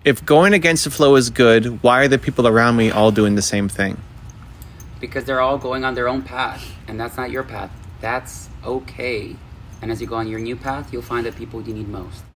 if going against the flow is good, why are the people around me all doing the same thing? Because they're all going on their own path, and that's not your path. That's okay. And as you go on your new path, you'll find the people you need most.